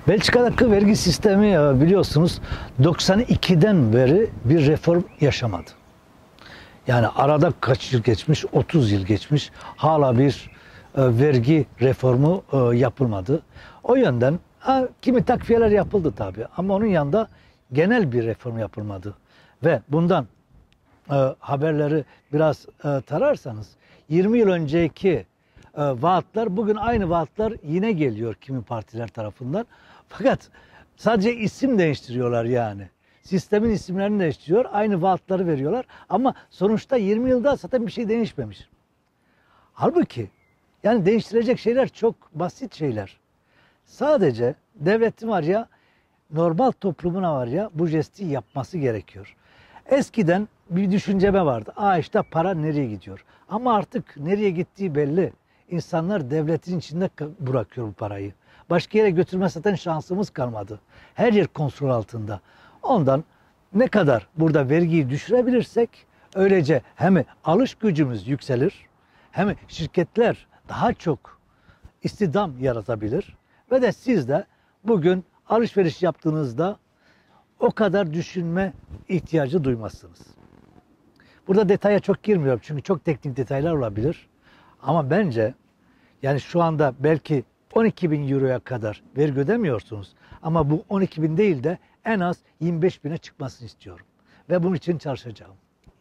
Belçika'daki vergi sistemi biliyorsunuz 92'den beri bir reform yaşamadı. Yani arada kaç yıl geçmiş? 30 yıl geçmiş. Hala bir vergi reformu yapılmadı. O yönden kimi takviyeler yapıldı tabii ama onun yanında genel bir reform yapılmadı. Ve bundan haberleri biraz tararsanız 20 yıl önceki vaatler bugün aynı vaatler yine geliyor kimi partiler tarafından. Fakat sadece isim değiştiriyorlar yani. Sistemin isimlerini değiştiriyor, aynı vaatları veriyorlar ama sonuçta 20 yılda zaten bir şey değişmemiş. Halbuki yani değiştirecek şeyler çok basit şeyler. Sadece devletin var ya, normal toplumuna var ya bu jesti yapması gerekiyor. Eskiden bir düşünceme vardı. İşte para nereye gidiyor? Ama artık nereye gittiği belli. İnsanlar devletin içinde bırakıyor bu parayı. Başka yere götürme zaten şansımız kalmadı. Her yer kontrol altında. Ondan ne kadar burada vergiyi düşürebilirsek öylece hem alış gücümüz yükselir hem şirketler daha çok istihdam yaratabilir ve de siz de bugün alışveriş yaptığınızda o kadar düşünme ihtiyacı duymazsınız. Burada detaya çok girmiyorum çünkü çok teknik detaylar olabilir. Ama bence yani şu anda belki 12.000 euroya kadar vergi ödemiyorsunuz. Ama bu 12.000 değil de en az 25.000'e çıkmasını istiyorum. Ve bunun için çalışacağım.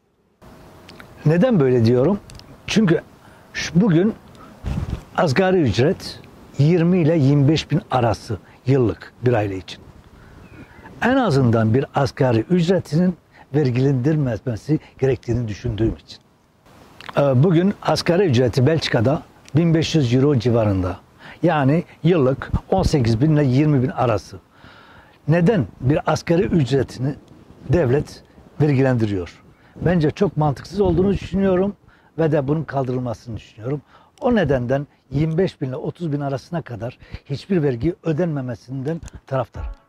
Neden böyle diyorum? Çünkü bugün asgari ücret 20 ile 25.000 arası yıllık bir aile için. En azından bir asgari ücretinin vergilendirilmesi gerektiğini düşündüğüm için. Bugün asgari ücreti Belçika'da 1500 euro civarında. Yani yıllık 18.000 ile 20.000 arası. Neden bir asgari ücretini devlet vergilendiriyor? Bence çok mantıksız olduğunu düşünüyorum ve de bunun kaldırılmasını düşünüyorum. O nedenden 25.000 ile 30.000 arasına kadar hiçbir vergi ödenmemesinden taraftarım.